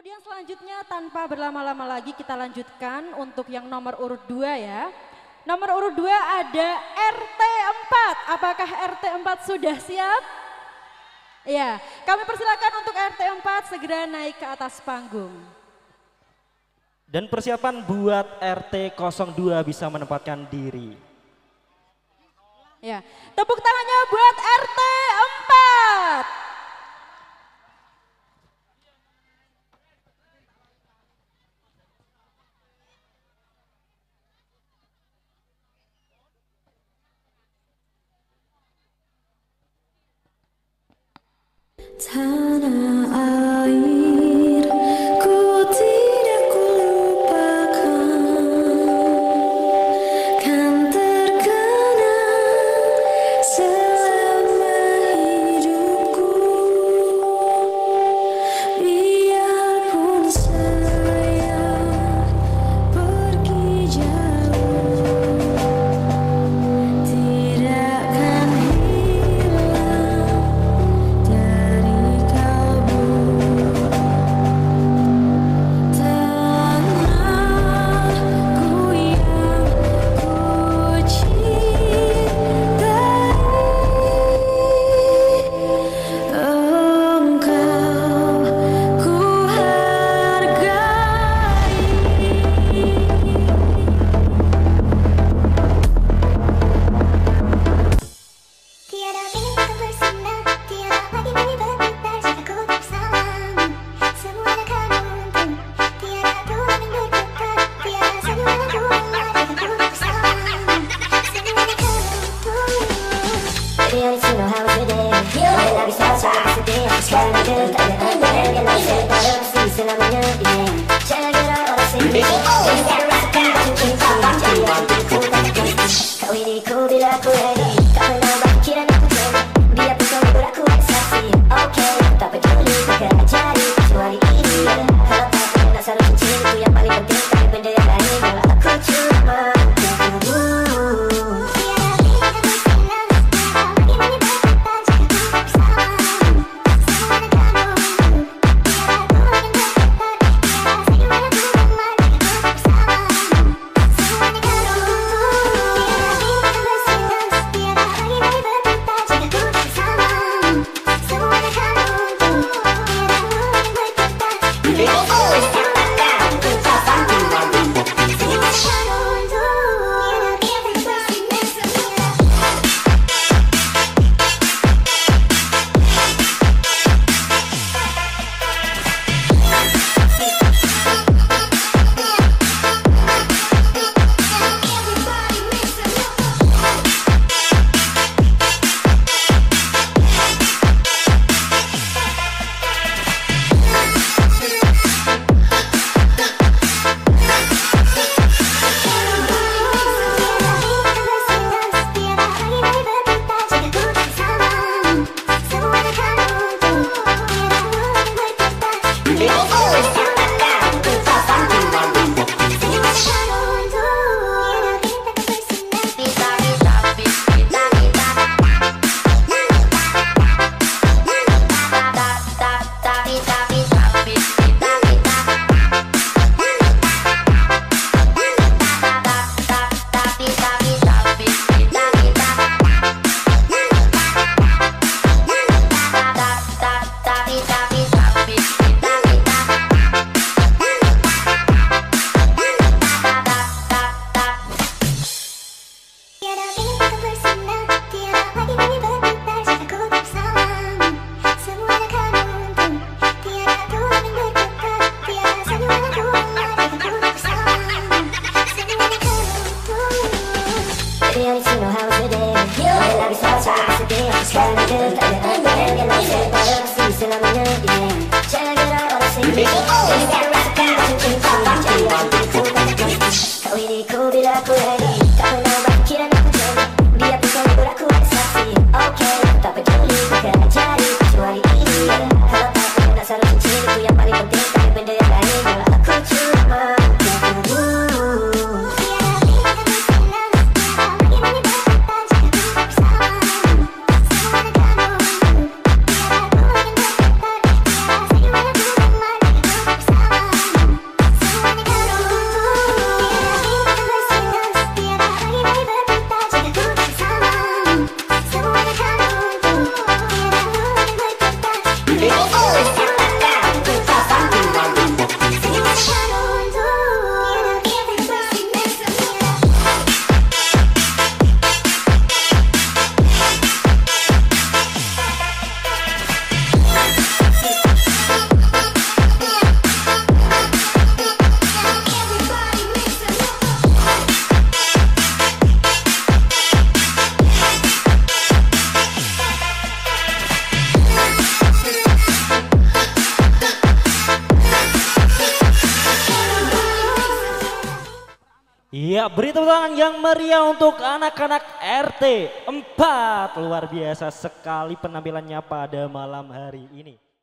Kemudian selanjutnya tanpa berlama-lama lagi kita lanjutkan untuk yang nomor urut 2 ya. Nomor urut 2 ada RT 4. Apakah RT 4 sudah siap? Ya, kami persilakan untuk RT 4 segera naik ke atas panggung. Dan persiapan buat RT 02 bisa menempatkan diri. Ya, tepuk tangannya buat RT 4. Tanah air, ku tidak kulupakan, kan terkenang selama hidupku. Biarpun saya pergi jauh, tidak akan hilang dari kalbu. Tanahku yang ku cintai, engkau ku hargai. Tiada ingin aku bersenang, tiada lagi ingin berputar jika ku bersamamu. Semua akan untung, tiada tulang yang berputar, tiada senyuman yang kuat jika ku bersamamu. Semua akan untung. Baby, I need to know how it's today. Mari lagi saja sedih, aku sekarang hidup tak ada tanda. Yang lain saya pada mesti selamanya ini. Jangan gerak orang sini. Jangan rasakan baju cinta, jadi hatiku tak terganti. Kau ini ku bila aku ready. Kau menambah pikiran aku jadi. Biarpun kau hibur aku ada saksi. Oke, tak peduli bakal jadi kecuali ini. Kalau tak pernah selalu cincinku yang paling penting. Tapi benda yang lain malah aku cuma menunggu. Tiada ingin aku bersenang, tiada lagi ingin berputar jika ku bersamamu. Semua akan untung, tiada tulang yang berputar, tiada senyuman yang ku gemar jika ku bersamamu. Semua akan untung, tiada ingin aku bersenang, tiada lagi ingin berputar jika ku bersamamu. Semua akan untung, tiada tulang yang berputar, tiada senyuman yang ku gemar jika ku bersamamu. Semua akan untung, tiada ingin aku bersenang, tiada ingin aku bersenang, tiada lagi ingin berputar jika ku bersamamu. Semua akan untung, tiada tulang yang berputar, tiada senyuman yang ku gemar jika ku bersamamu. Semua akan untung. Baby, I need to know how it's today. Mari lagi saja sedih, aku sekarang hidup tak ada tanda. Yang lain saya pada mesti selamanya ini. Jangan gerak orang sini. Jangan rasakan baju cinta, jadi hatiku tak terganti. Kau ini ku bila aku ready. Kau menambah pikiran aku jadi. Biarpun kau hibur aku ada saksi. Oke, tak peduli bakal jadi kecuali ini. Kalau tak pernah selalu cincinku yang paling penting. Tapi benda yang lain malah aku cuma menunggu. Tiada ingin aku bersenang, tiada lagi ingin berputar jika ku bersamamu. Semua akan untung, tiada tulang yang berputar, tiada senyuman yang ku gemar jika ku bersamamu. Ya, beri tepuk tangan yang meriah untuk anak-anak RT 4. Luar biasa sekali penampilannya pada malam hari ini.